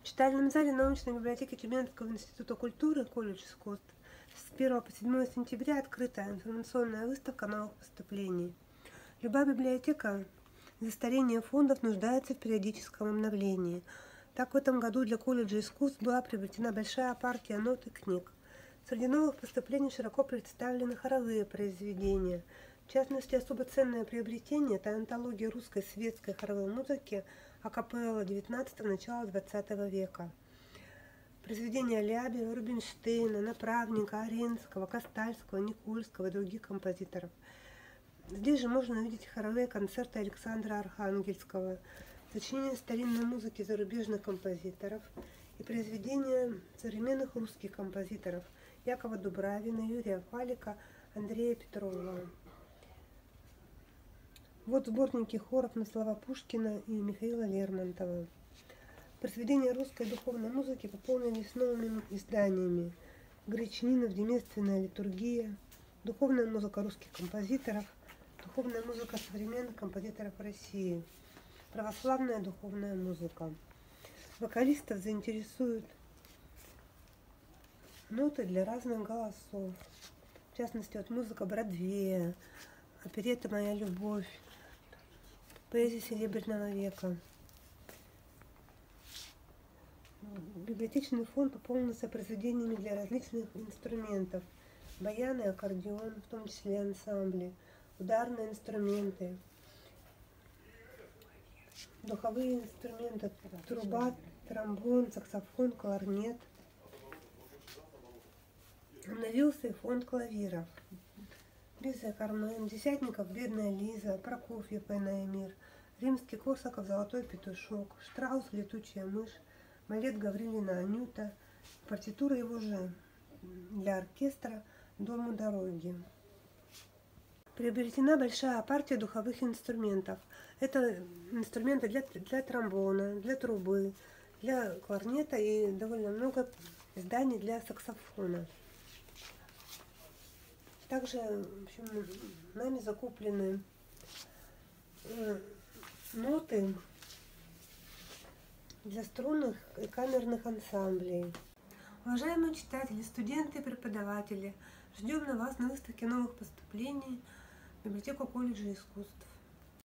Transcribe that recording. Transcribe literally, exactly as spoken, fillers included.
В читальном зале научной библиотеки Тюменского института культуры колледж искусств с первого по седьмое сентября открыта информационная выставка новых поступлений. Любая библиотека из-за старения фондов нуждается в периодическом обновлении. Так, в этом году для колледжа искусств была приобретена большая партия нот и книг. Среди новых поступлений широко представлены хоровые произведения. В частности, особо ценное приобретение – это антология русской светской хоровой музыки акапелла девятнадцатого – начала двадцатого века. Произведения Лябева, Рубинштейна, Направника, Аренского, Костальского, Никольского и других композиторов. Здесь же можно увидеть хоровые концерты Александра Архангельского, сочинения старинной музыки зарубежных композиторов и произведения современных русских композиторов Якова Дубравина, Юрия Фалика, Андрея Петрова. Вот сборники хоров на слова Пушкина и Михаила Лермонтова. Произведения русской духовной музыки пополнились новыми изданиями. Гречнинов, Деместственная литургия, духовная музыка русских композиторов, духовная музыка современных композиторов России, православная духовная музыка. Вокалистов заинтересуют ноты для разных голосов. В частности, вот музыка Бродвея, оперетта «Моя любовь», поэзия Серебряного века. Библиотечный фонд пополнился произведениями для различных инструментов. Баяны, аккордеон, в том числе ансамбли, ударные инструменты, духовые инструменты, труба, тромбон, саксофон, кларнет. Обновился и фонд клавиров. Лиза Кармен, Десятников, Бедная Лиза, Прокофьев, Война и мир, Римский Корсаков, Золотой петушок, Штраус, Летучая мышь, балет Гаврилина Анюта, партитура его же для оркестра «Дом у дороги». Приобретена большая партия духовых инструментов. Это инструменты для, для тромбона, для трубы, для кларнета и довольно много изданий для саксофона. Также, в общем, нами закуплены э, ноты для струнных и камерных ансамблей. Уважаемые читатели, студенты и преподаватели, ждем на вас на выставке новых поступлений в библиотеку колледжа искусств.